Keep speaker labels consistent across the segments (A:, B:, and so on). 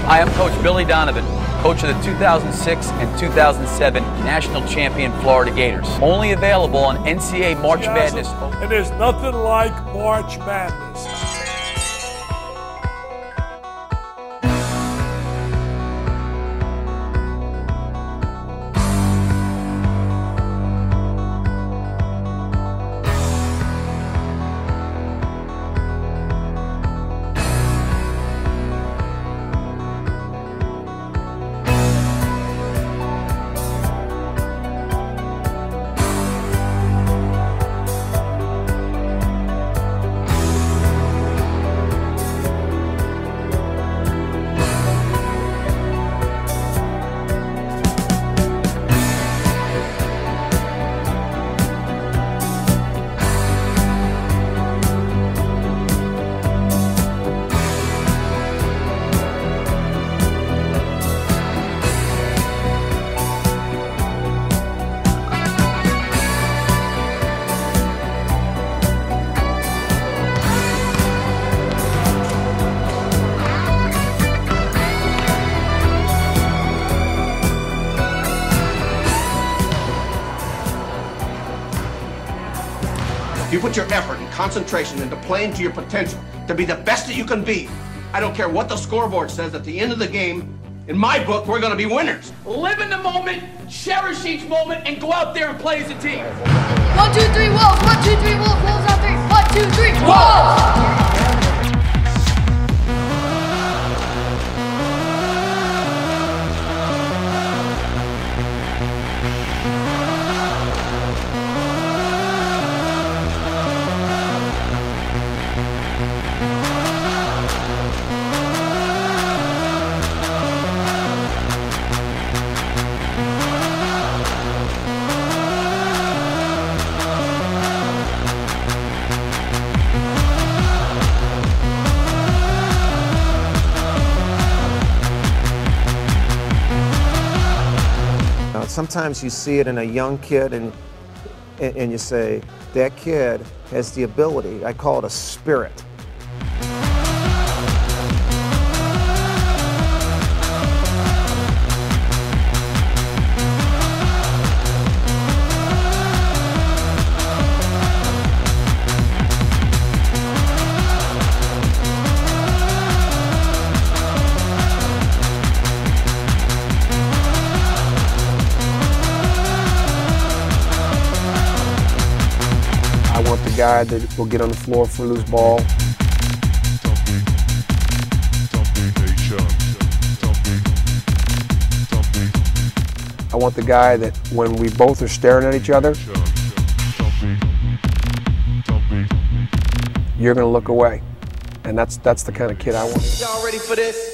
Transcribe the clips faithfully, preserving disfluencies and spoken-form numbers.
A: Hi, I'm Coach Billy Donovan, coach of the two thousand six and two thousand seven national champion Florida Gators. Only available on N C double A March Madness.
B: And there's nothing like March Madness.
C: If you put your effort and concentration into playing to your potential, to be the best that you can be, I don't care what the scoreboard says at the end of the game, in my book, we're going to be winners.
D: Live in the moment, cherish each moment, and go out there and play as a team.
E: One, two, three, Wolves. One, two, three, Wolves. Wolves on three. One, two, three, Wolves.
F: Sometimes you see it in a young kid and, and you say, that kid has the ability. I call it a spirit. I want the guy that will get on the floor for a loose ball. I want the guy that when we both are staring at each other, you're going to look away. And that's, that's the kind of kid I want.
D: Y'all ready for this?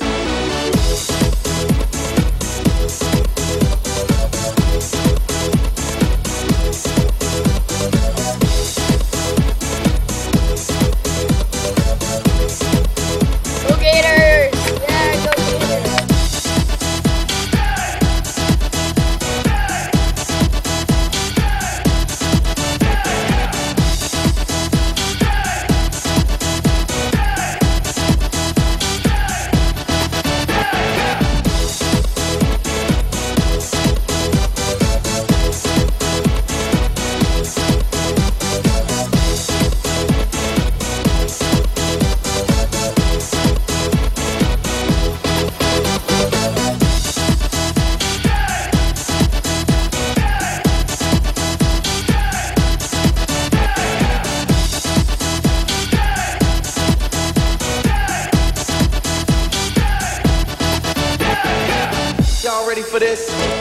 D: Y'all ready for this?